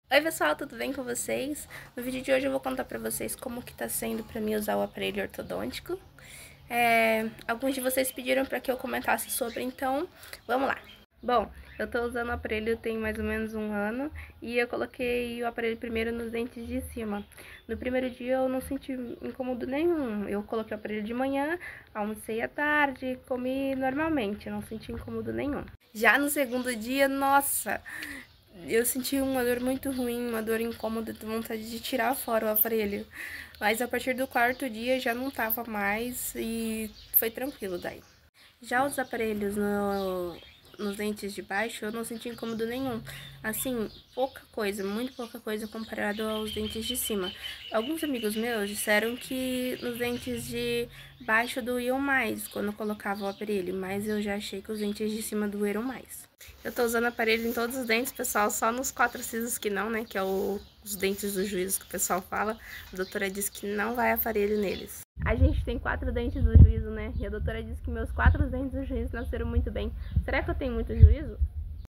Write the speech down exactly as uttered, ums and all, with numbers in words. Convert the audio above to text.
Oi pessoal, tudo bem com vocês? No vídeo de hoje eu vou contar pra vocês como que tá sendo pra mim usar o aparelho ortodôntico. É, alguns de vocês pediram pra que eu comentasse sobre, então vamos lá. Bom, eu tô usando o aparelho tem mais ou menos um ano e eu coloquei o aparelho primeiro nos dentes de cima. No primeiro dia eu não senti incômodo nenhum, eu coloquei o aparelho de manhã, almocei à tarde, comi normalmente, não senti incômodo nenhum. Já no segundo dia, nossa... Eu senti uma dor muito ruim, uma dor incômoda, de vontade de tirar fora o aparelho. Mas a partir do quarto dia já não tava mais e foi tranquilo daí. Já os aparelhos no, nos dentes de baixo, eu não senti incômodo nenhum. Assim, pouca coisa, muito pouca coisa comparado aos dentes de cima. Alguns amigos meus disseram que nos dentes de baixo doíam mais quando colocava o aparelho, mas eu já achei que os dentes de cima doeram mais. Eu tô usando aparelho em todos os dentes, pessoal, só nos quatro sisos que não, né, que é o, os dentes do juízo que o pessoal fala. A doutora disse que não vai aparelho neles. A gente tem quatro dentes do juízo, né? E a doutora disse que meus quatro dentes do juízo nasceram muito bem. Será que eu tenho muito juízo?